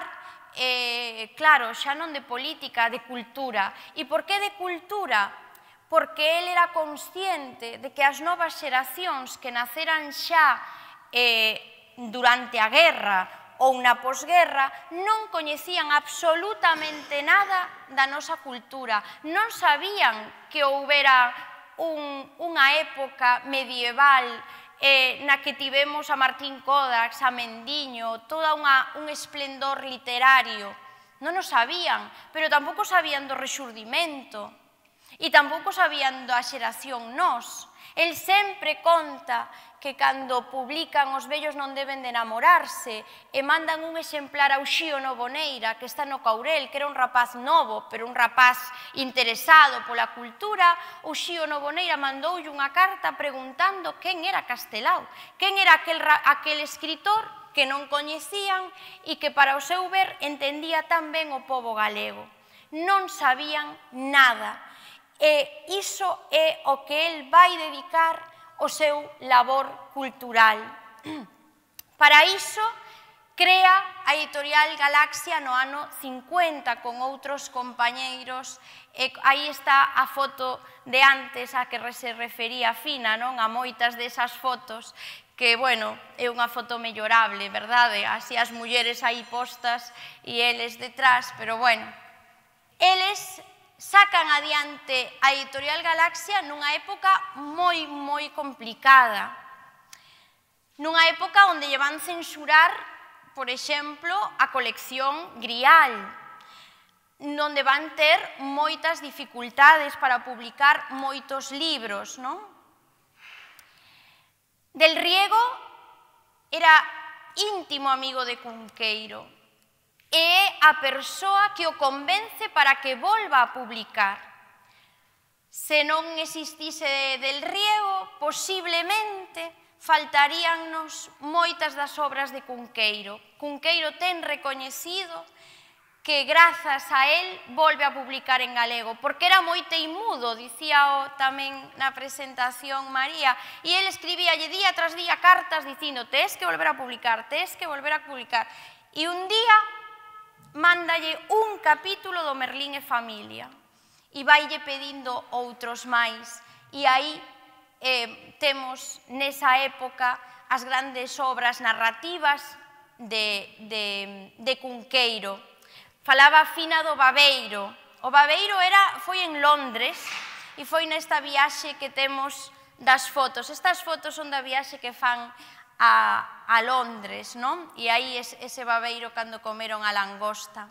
eh, claro, xa non de política, de cultura. E por que de cultura? Porque el era consciente de que as novas xeracións que naceran xa eh, durante a guerra ou na posguerra non coñecían absolutamente nada da nosa cultura, non sabían que houbera un, unha época medieval eh, na que tivemos a Martín Codax, a Mendiño, toda unha, un esplendor literario. Non o sabían, pero tampouco sabían do Rexurdimento. E tampouco sabían da xeración Nós. El sempre conta que cando publican Os vellos non deben de enamorarse e mandan un exemplar ao Xío Novoneira, que está no Caurel, que era un rapaz novo, pero un rapaz interesado pola cultura, o Xío Novoneira mandoulle unha carta preguntando quen era Castelao, quen era aquel, aquel escritor que non coñecían e que para o seu ver entendía tan ben o pobo galego. Non sabían nada. E iso é o que el vai dedicar o seu labor cultural. Para iso, crea a editorial Galaxia no ano cincuenta con outros compañeiros. E aí está a foto de antes a que se refería Fina, non? A moitas desas fotos, que, bueno, é unha foto mellorable, verdade? Así as mulleres aí postas e eles detrás, pero, bueno, eles sacan adiante a editorial Galaxia nunha época moi, moi complicada. Nunha época onde lle van censurar, por exemplo, a colección Grial, onde van ter moitas dificultades para publicar moitos libros, non? Del Riego era íntimo amigo de Cunqueiro. É a persoa que o convence para que volva a publicar. Se non existise Del Riego, posiblemente faltaríannos moitas das obras de Cunqueiro. Cunqueiro ten recoñecido que grazas a él volve a publicar en galego, porque era moi teimudo, dicía tamén na presentación María, e ele escribíalle día tras día cartas dicindo tes que volver a publicar, tes que volver a publicar. E un día mándalle un capítulo do Merlín e Familia e vaille pedindo outros máis. E aí eh, temos nesa época as grandes obras narrativas de, de, de Cunqueiro. falaba Fina do Babeiro. O Babeiro era, foi en Londres e foi nesta viaxe que temos das fotos. Estas fotos son da viaxe que fan a, a Londres, non? E aí es, ese Babeiro cando comeron a langosta.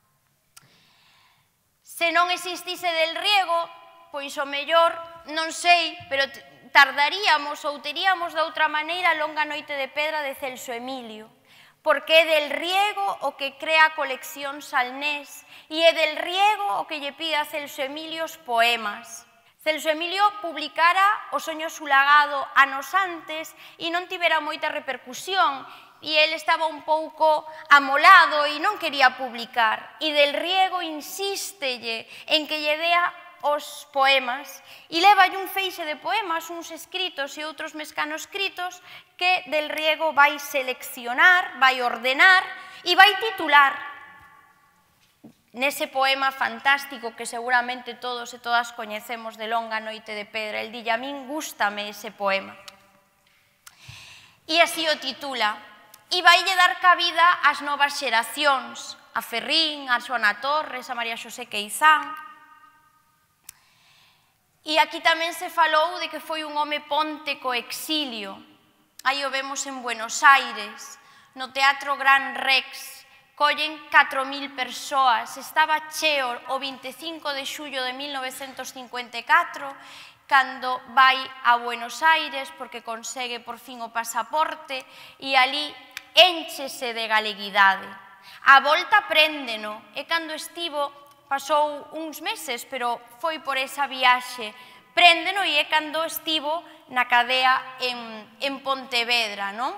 Se non existise del riego, pois o mellor, non sei, pero tardaríamos ou teríamos de outra maneira a longa noite de pedra de Celso Emilio, porque é del riego o que crea a colección Salnés e é del riego o que lle pide a Celso Emilio os poemas. Celso Emilio publicara O soño sulagado anos antes e non tivera moita repercusión e ele estaba un pouco amolado e non quería publicar. E del riego insístelle en que lle dea os poemas e levalle un feixe de poemas, uns escritos e outros mescanoscritos que del riego vai seleccionar, vai ordenar e vai titular nese poema fantástico que seguramente todos e todas coñecemos de Longa noite de pedra. El dille, a min gústame ese poema. E así o titula. E vaille dar cabida ás novas xeracións, a Ferrín, a Xoana Torres, a María Xosé Queizán. E aquí tamén se falou de que foi un home ponte co exilio. Aí o vemos en Buenos Aires, no Teatro Gran Rex, collen catro mil persoas. Estaba cheo o vinte e cinco de xullo de mil novecentos cincuenta e catro, cando vai a Buenos Aires, porque consegue por fin o pasaporte, e ali énchese de galeguidade. A volta préndeno, e cando estivo, pasou uns meses, pero foi por esa viaxe, préndeno e é cando estivo na cadea en, en Pontevedra, non?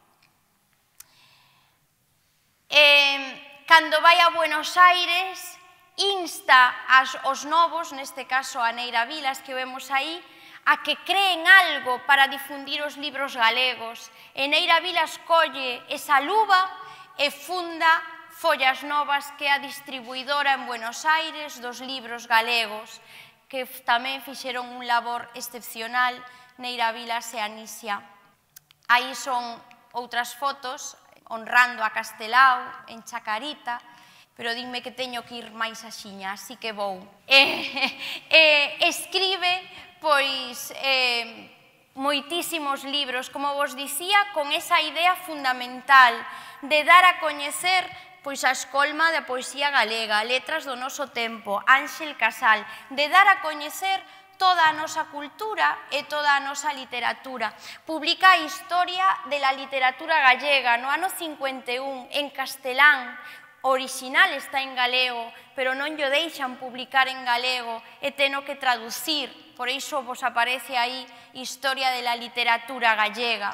Eh, cando vai a Buenos Aires, insta as, os novos, neste caso a Neira Vilas, que vemos aí, a que creen algo para difundir os libros galegos. E Neira Vilas colle esa luva e funda Follas Novas, que é a distribuidora en Buenos Aires dos libros galegos, que tamén fixeron un labor excepcional Neira Vilas e Anisia. Aí son outras fotos honrando a Castelao en Chacarita, pero dime que teño que ir máis axiña, así que vou. Eh, eh, escribe, pois, eh, moitísimos libros, como vos dicía, con esa idea fundamental de dar a coñecer pois a escolma da poesía galega, letras do noso tempo, Ángel Casal, de dar a coñecer toda a nosa cultura e toda a nosa literatura. Publica a Historia de la literatura gallega no ano cincuenta e un en castelán. O original está en galego, pero non lle deixan publicar en galego e teno que traducir. Por iso vos aparece aí Historia de la literatura gallega.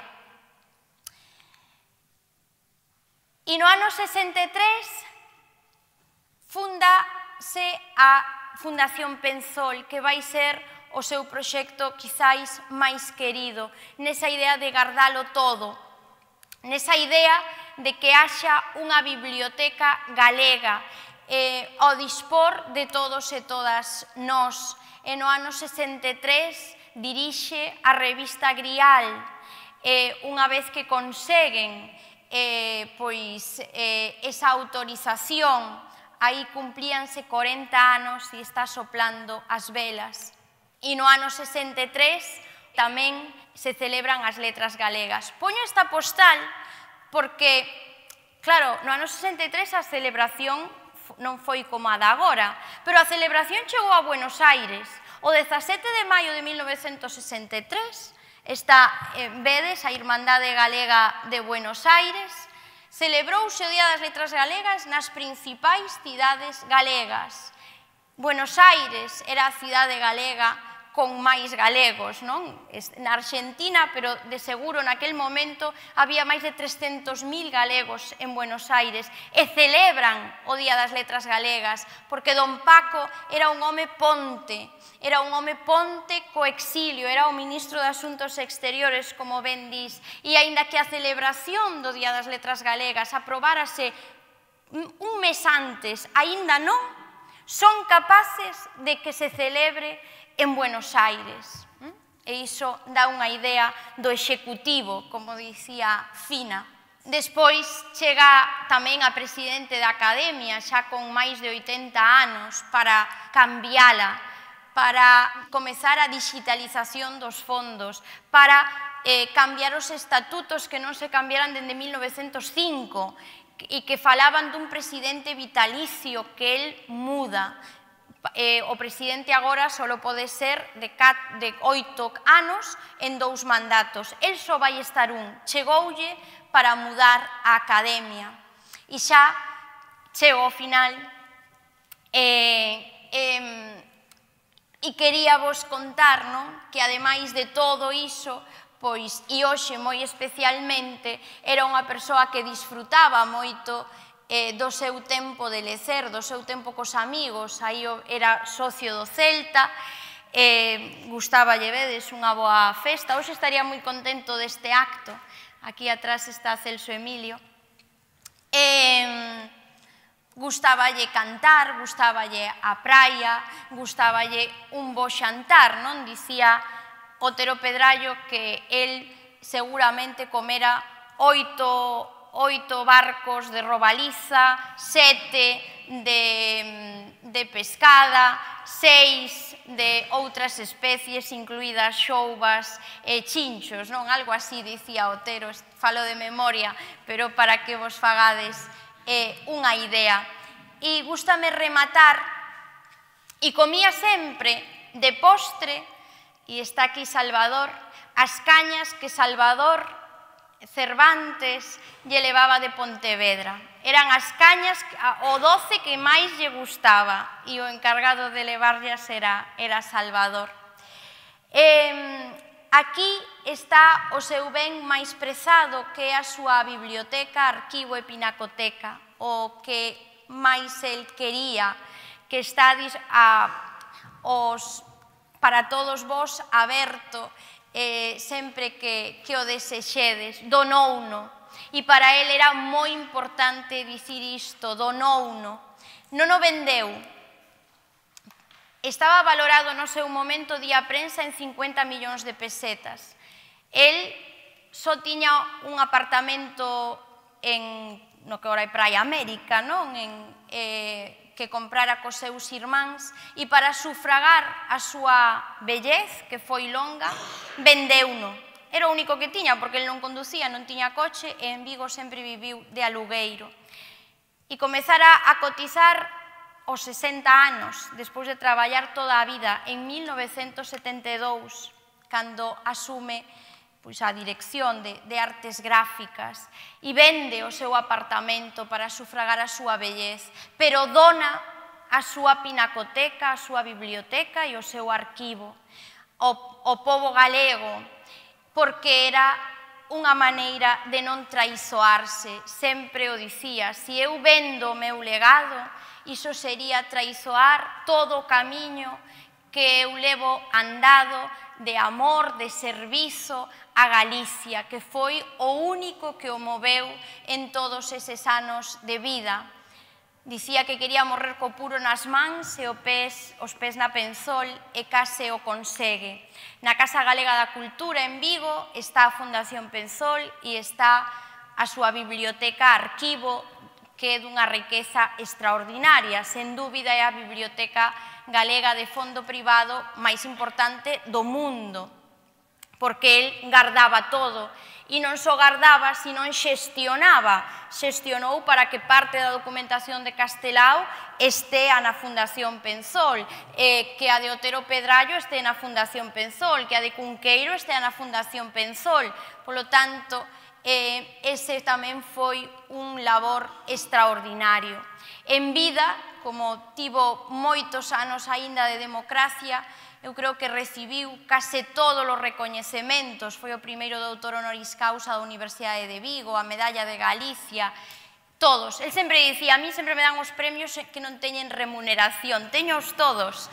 E no ano sesenta e tres fundase a Fundación Penzol, que vai ser o seu proxecto quizáis máis querido, nesa idea de gardalo todo, nesa idea de que haxa unha biblioteca galega eh, ao dispor de todos e todas nós. E no ano sesenta e tres dirixe a revista Grial, eh, unha vez que conseguen eh, pois, eh, esa autorización, aí cumplíanse corenta anos e está soplando as velas. E no ano sesenta e tres tamén se celebran as letras galegas. Poño esta postal porque, claro, no ano sesenta e tres a celebración non foi como a da agora, pero a celebración chegou a Buenos Aires. O dezasete de maio de mil novecentos sesenta e tres está, eh, vedes, a Irmandade Galega de Buenos Aires, celebrouse o Día das Letras Galegas nas principais cidades galegas. Buenos Aires era a cidade galega con máis galegos, non? Na Argentina, pero de seguro naquel momento había máis de trescentos mil galegos en Buenos Aires e celebran o Día das Letras Galegas porque don Paco era un home ponte, era un home ponte co exilio, era o ministro de Asuntos Exteriores, como ben dis, e aínda que a celebración do Día das Letras Galegas aprobárase un mes antes, aínda non, son capaces de que se celebre en Buenos Aires. E iso dá unha idea do executivo, como dicía Fina, Despois chega tamén a presidente da Academia, xa con máis de oitenta anos, para cambiala, para comezar a digitalización dos fondos, para eh, cambiar os estatutos que non se cambiaran dende mil novecentos cinco e que falaban dun presidente vitalicio que el muda. Eh, o presidente agora só pode ser de, de oito anos en dous mandatos. El só vai estar un. Chegoulle para mudar a Academia. E xa chego ao final e, eh, e quería vos contar, non? Que ademais de todo iso, pois, e hoxe moi especialmente, era unha persoa que disfrutaba moito eh, do seu tempo de lecer, do seu tempo cos amigos. Aí era socio do Celta, eh, gustaba lle vedes unha boa festa. Hoxe estaría moi contento deste acto. Aquí atrás está Celso Emilio. Eh, gustaballe cantar, gustaballe a praia, gustaballe un bo xantar, non? Dicía Otero Pedrallo que el seguramente comera oito oito barcos de robaliza, sete de, de pescada, seis de outras especies, incluídas xoubas e chinchos, non? Algo así dicía Otero, falo de memoria, pero para que vos fagades eh, unha idea. E gústame rematar, e comía sempre de postre, e está aquí Salvador, as cañas que Salvador Cervantes lle levaba de Pontevedra. Eran as cañas, o doce que máis lle gustaba, e o encargado de levarllas era, era Salvador. Eh, aquí está o seu ben máis prezado, que é a súa biblioteca, arquivo e pinacoteca, o que máis el quería, que está a, os, para todos vos aberto, Eh, sempre que, que o desexedes, donouno. E para el era moi importante dicir isto, donouno. Non o vendeu. Estaba valorado no seu momento día prensa en cincuenta millóns de pesetas. El só tiña un apartamento en, no que ora é Praia América, non? En, eh, que comprara cos seus irmáns, e para sufragar a súa vellez, que foi longa, vendeuno. Era o único que tiña, porque el non conducía, non tiña coche, e en Vigo sempre viviu de alugueiro. E comezara a cotizar aos sesenta anos, despois de traballar toda a vida, en mil novecentos setenta e dous, cando asume pois, a dirección de, de artes gráficas, e vende o seu apartamento para sufragar a súa vellez, pero dona a súa pinacoteca, a súa biblioteca e o seu arquivo ao, ao pobo galego, porque era unha maneira de non traizoarse. Sempre o dicía, se eu vendo o meu legado, iso sería traizoar todo o camiño que eu levo andado de amor, de servizo a Galicia, que foi o único que o moveu en todos eses anos de vida. Dicía que quería morrer co puro nas mans e os pés, os pés na Penzol, e case o consegue. Na Casa Galega da Cultura en Vigo está a Fundación Penzol e está a súa biblioteca arquivo, que é dunha riqueza extraordinaria. Sen dúbida é a biblioteca galega de fondo privado máis importante do mundo, porque el guardaba todo, e non só guardaba, sino xestionaba. Xestionou para que parte da documentación de Castelao estea na Fundación Penzol, eh, que a de Otero Pedrallo estea na Fundación Penzol, que a de Cunqueiro estea na Fundación Penzol. Polo tanto, eh, ese tamén foi un labor extraordinario. En vida, como tivo moitos anos aínda de democracia, eu creo que recibiu case todos os recoñecementos. Foi o primeiro doutor honoris causa da Universidade de Vigo, a medalla de Galicia, todos. El sempre dicía, a mí sempre me dan os premios que non teñen remuneración, teños todos.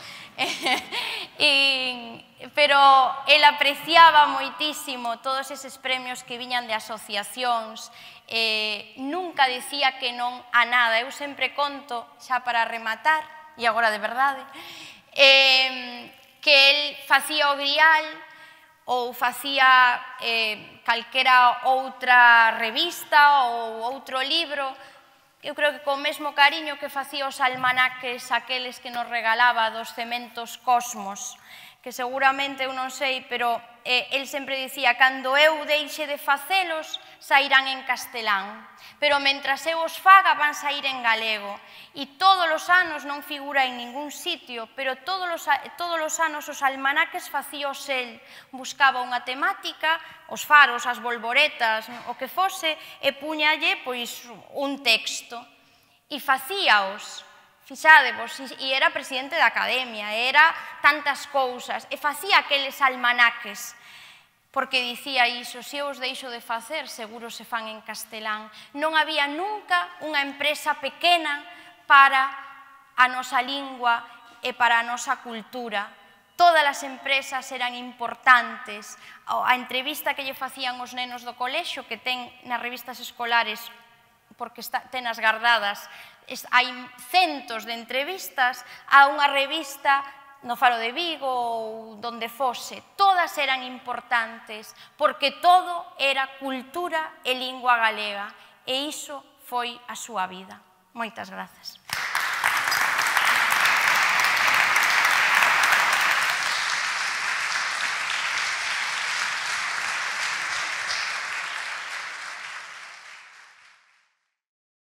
e, pero el apreciaba moitísimo todos eses premios que viñan de asociacións, eh, nunca dicía que non a nada. Eu sempre conto, xa para rematar, e agora de verdade, eh, que el facía o grial ou facía eh, calquera outra revista ou outro libro, eu creo que co mesmo cariño que facía os almanaques aqueles que nos regalaba dos cementos Cosmos, que seguramente eu non sei, pero eh, el sempre dicía, cando eu deixe de facelos, sairán en castelán, pero mentras eu os faga van sair en galego. E todos os anos non figura en ningún sitio, pero todos os, todos os anos os almanaques facía os el, buscaba unha temática, os faros, as bolboretas, o que fose, e puñalle pois un texto. E facíaos. Fixadevos, e era presidente da academia, era tantas cousas, e facía aqueles almanaques, porque dicía iso, se eu os deixo de facer, seguro se fan en castelán. Non había nunca unha empresa pequena para a nosa lingua e para a nosa cultura. Todas as empresas eran importantes. A entrevista que lle facían os nenos do colexio, que ten nas revistas escolares, porque tenas guardadas, hai centos de entrevistas a unha revista no Faro de Vigo ou donde fose. Todas eran importantes, porque todo era cultura e lingua galega, e iso foi a súa vida. Moitas grazas.